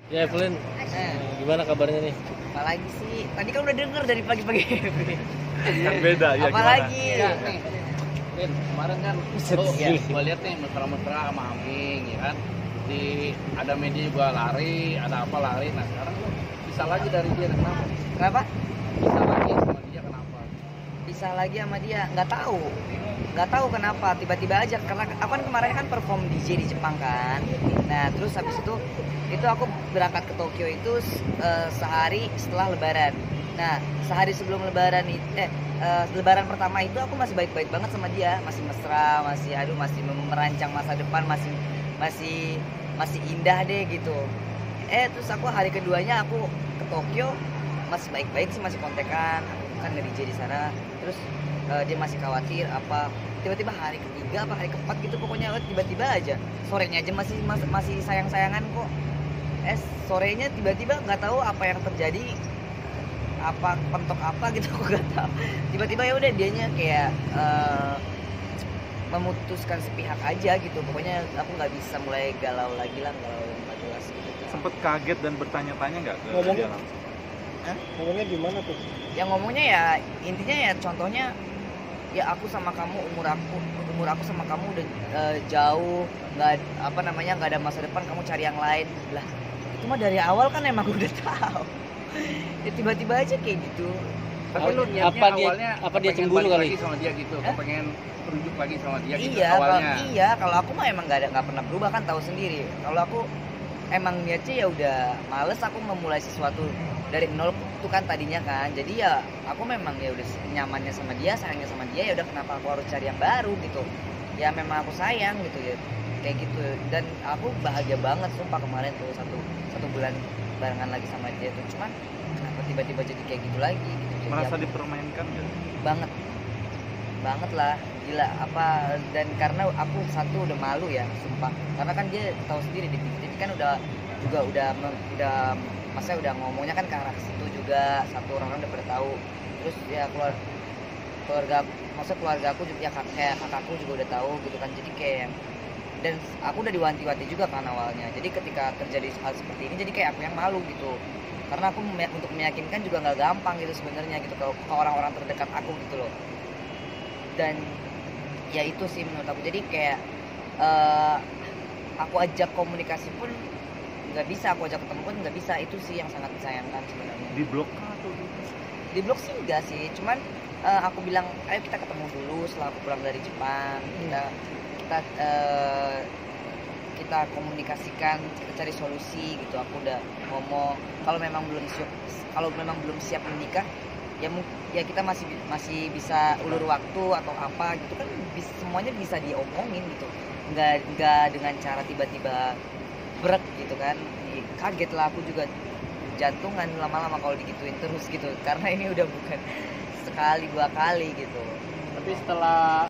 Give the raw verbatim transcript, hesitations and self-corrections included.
Ya Evelyn, Nah, gimana kabarnya nih? apalagi sih? Tadi kan udah denger dari pagi-pagi. Kan beda ya. Apalagi? Ya, nih, Vin, kemarin kan lu Iya. gua lihat nih mesra-mesra sama Aming ya kan. Di ada media juga lari, ada apa lari. Nah, sekarang lu bisa lagi dari dia kenapa? Kenapa? Bisa lagi sama dia kenapa? Bisa lagi sama dia? Nggak tahu. Nggak tahu kenapa. Tiba-tiba aja. Karena aku kan kemarin kan perform D J di Jepang kan. Nah, terus habis itu itu aku berangkat ke Tokyo itu eh, sehari setelah Lebaran. Nah, sehari sebelum Lebaran itu, eh, eh, Lebaran pertama itu aku masih baik-baik banget sama dia, masih mesra, masih aduh, masih merancang masa depan, masih masih masih indah deh gitu. Eh, terus aku hari keduanya aku ke Tokyo masih baik-baik sih, masih kontekan, aku kan nge-D J di sana. Terus eh, dia masih khawatir apa tiba-tiba hari ketiga apa hari keempat gitu pokoknya eh, tiba-tiba aja sorenya aja masih mas- masih sayang-sayangan kok. Eh, sorenya tiba-tiba nggak tahu apa yang terjadi, apa pentok apa gitu aku nggak tahu, tiba-tiba ya udah dianya kayak eh, memutuskan sepihak aja gitu. Pokoknya aku nggak bisa mulai galau lagi lah, galau yang nggak jelas gitu. Sempet kaget dan bertanya-tanya nggak ke Ngomong- dia langsung? Hah? Ngomongnya gimana tuh? Yang ngomongnya ya intinya ya contohnya ya aku sama kamu, umur aku umur aku sama kamu udah eh, jauh, nggak apa namanya nggak ada masa depan, kamu cari yang lain lah. Itu mah dari awal kan emang udah tahu. Ya tiba-tiba aja kayak gitu. Tapi lu niatnya Apa dia- awalnya apa dia pengen cemburu balik kali? lagi sama dia gitu, Hah? pengen berunjuk lagi sama dia gitu Iya, kalau awalnya. iya kalau aku mah emang nggak ada nggak pernah berubah kan, tahu sendiri. Kalau aku emang niatnya ya udah males aku memulai sesuatu dari nol tuh kan tadinya kan. Jadi ya aku memang ya udah nyamannya sama dia, sayangnya sama dia, ya udah kenapa aku harus cari yang baru gitu. Ya memang aku sayang gitu ya. Kayak gitu. Dan aku bahagia banget sumpah kemarin tuh satu satu bulan barengan lagi sama dia tuh. Cuman kenapa tiba-tiba jadi kayak gitu lagi gitu. Jadi Merasa aku- dipermainkan nggak? banget banget lah, gila apa. Dan karena aku satu udah malu ya sumpah, karena kan dia tahu sendiri di T V kan udah juga udah me- udah masa udah ngomongnya kan ke arah situ juga, satu orang udah pada tahu. Terus ya keluar keluarga maksud keluarga aku juga ya kak- kayak kakakku juga udah tahu gitu kan. Jadi kayak yang- dan aku udah diwanti-wanti juga kan awalnya. Jadi ketika terjadi hal seperti ini jadi kayak aku yang malu gitu, karena aku me- untuk meyakinkan juga nggak gampang gitu sebenarnya gitu ke, ke orang-orang terdekat aku gitu loh. Dan ya itu sih menurut aku, jadi kayak eh, aku ajak komunikasi pun nggak bisa, aku ajak ketemu pun nggak bisa. Itu sih yang sangat disayangkan sebenarnya. Di blok kah atau di Di blog sih enggak sih, cuman eh, aku bilang ayo kita ketemu dulu setelah aku pulang dari Jepang, kita kita eh, kita komunikasikan, kita cari solusi gitu. Aku udah ngomong kalau memang belum siap kalau memang belum siap menikah ya mu- ya kita masih masih bisa ulur waktu atau apa gitu kan, bis- semuanya bisa diomongin gitu, nggak nggak dengan cara tiba-tiba brek gitu kan. Kaget lah aku juga, jantungan lama-lama kalau digituin terus gitu, karena ini udah bukan sekali dua kali gitu. Tapi setelah